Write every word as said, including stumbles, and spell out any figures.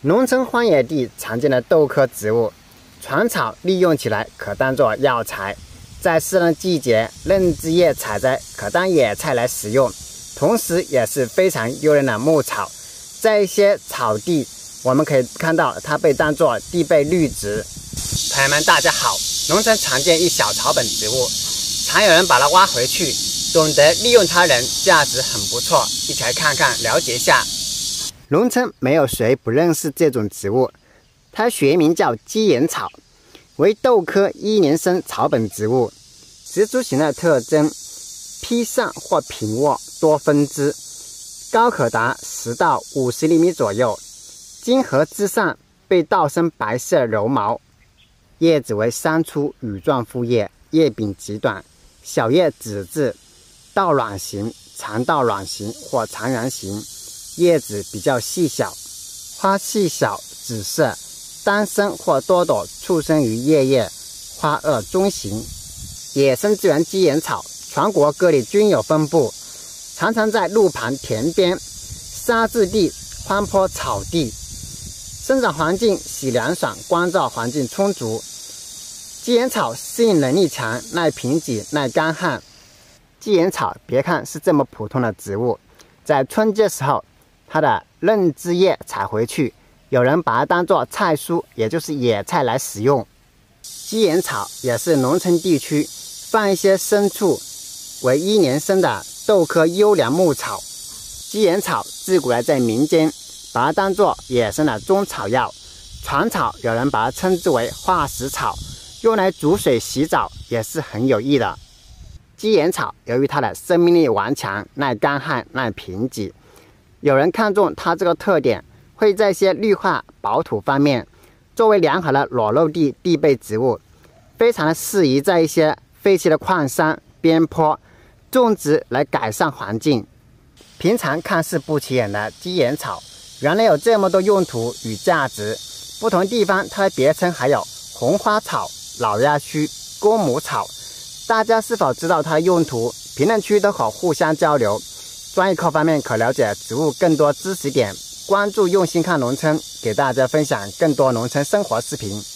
农村荒野地常见的豆科植物，船草利用起来可当作药材，在适当季节，嫩枝叶采摘可当野菜来食用，同时也是非常诱人的牧草。在一些草地，我们可以看到它被当作地被绿植。朋友们，大家好！农村常见一小草本植物，常有人把它挖回去，懂得利用它人价值很不错。一起来看看，了解一下。农村没有谁不认识这种植物，它学名叫鸡眼草，为豆科一年生草本植物。植株形的特征：披上或平卧，多分支，高可达十到五十厘米左右。茎核之上被倒生白色柔毛，叶子为三出羽状复叶，叶柄极短，小叶子质，倒卵形、长倒卵形或长圆形。叶子比较细小，花细小，紫色，单生或多朵簇生于叶叶，花萼中型。野生资源鸡眼草全国各地均有分布，常常在路旁、田边、沙质地、荒坡草地，生长环境喜凉爽，光照环境充足。鸡眼草适应能力强，耐贫瘠，耐干旱。鸡眼草别看是这么普通的植物，在春季时候，它的嫩枝叶采回去，有人把它当作菜蔬，也就是野菜来食用。鸡眼草也是农村地区放一些牲畜为一年生的豆科优良牧草。鸡眼草自古来在民间把它当作野生的中草药，传草有人把它称之为化石草，用来煮水洗澡也是很有益的。鸡眼草由于它的生命力顽强，耐干旱，耐贫瘠，有人看中它这个特点，会在一些绿化保土方面作为良好的裸露地地被植物，非常的适宜在一些废弃的矿山边坡种植来改善环境。平常看似不起眼的鸡眼草，原来有这么多用途与价值。不同地方它的别称还有红花草、老鸦须、公母草。大家是否知道它的用途？评论区都可互相交流。专业课方面可了解植物更多知识点，关注用心看农村，给大家分享更多农村生活视频。